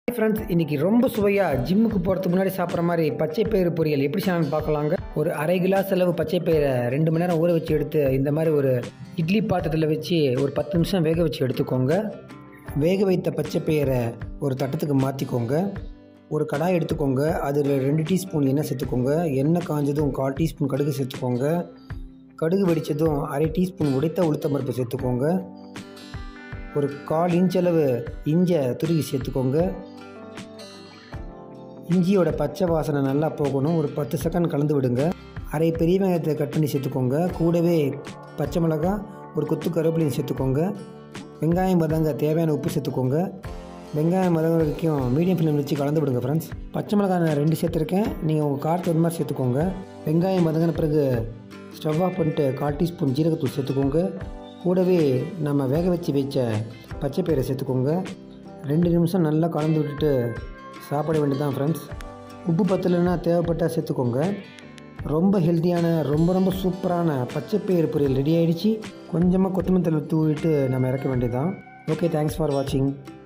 Friends, இன்றைக்கி ரொம்ப சுவையாக ஜிம்முக்கு போகிறதுக்கு முன்னாடி சாப்பிட்ற மாதிரி பச்சை பயிறு பொரியல் எப்படி செய்யலாம்னு பார்க்கலாங்க. ஒரு அரை கிளாஸ் அளவு பச்சை பயிரை 2 மணி நேரம் ஊற வச்சு எடுத்து இந்த மாதிரி ஒரு இட்லி பாத்திரத்தில் வச்சு ஒரு 10 நிமிஷம் வேக வச்சு எடுத்துக்கோங்க. வேக வைத்த பச்சை பயிரை ஒரு தட்டத்துக்கு மாற்றிக்கோங்க. ஒரு கடாய் எடுத்துக்கோங்க. அதில் 2 டீஸ்பூன் எண்ணெய் சேர்த்துக்கோங்க. எண்ணெய் காஞ்சதும் 1/4 டீஸ்பூன் கடுகு சேர்த்துக்கோங்க. கடுகு வெடித்ததும் அரை டீஸ்பூன் உடைத்த உளுத்தம் பருப்பு சேர்த்துக்கோங்க. ஒரு 1/4 இன்ச் அளவு இஞ்சி துருவி சேர்த்துக்கோங்க. இஞ்சியோட பச்சை வாசனை நல்லா போகணும். ஒரு 10 செகண்ட் கலந்து விடுங்க. அரை பெரிய வெங்காயத்தை கட் பண்ணி சேர்த்துக்கோங்க. கூடவே பச்சை மிளகாய், ஒரு கொத்து கருவேப்பிலையும் சேர்த்துக்கோங்க. வெங்காயம் வதங்க தேவையான உப்பு சேர்த்துக்கோங்க. வெங்காயம் வதங்க வரைக்கும் மீடியம் ஃப்ளேம் வச்சு கலந்து விடுங்க ஃப்ரெண்ட்ஸ். பச்சை மிளகாய் நான் 2 சேர்த்துருக்கேன். நீங்கள் உங்கள் காரத்துக்கு ஏற்ற மாதிரி சேர்த்துக்கோங்க. வெங்காயம் வதங்கின பிறகு ஸ்டவ் ஆஃப் பண்ணிட்டு 1/4 டீஸ்பூன் ஜீரகத்தூள் சேர்த்துக்கோங்க. கூடவே நம்ம வேக வச்சு வச்ச பச்சை பயிரை சேர்த்துக்கோங்க. 2 நிமிஷம் நல்லா கலந்து விட்டுட்டு சாப்பிட வேண்டியதான் ஃப்ரெண்ட்ஸ். உப்பு பத்தலைன்னா தேவைப்பட்டால் சேர்த்துக்கோங்க. ரொம்ப ஹெல்த்தியான ரொம்ப சூப்பரான பச்சை பயிறு பொரியல் ரெடி ஆகிடுச்சு. கொஞ்சமாக கொத்தமல்லி தழை தூவிட்டு நம்ம இறக்க வேண்டியதான். ஓகே, தேங்க்ஸ் ஃபார் வாட்சிங்.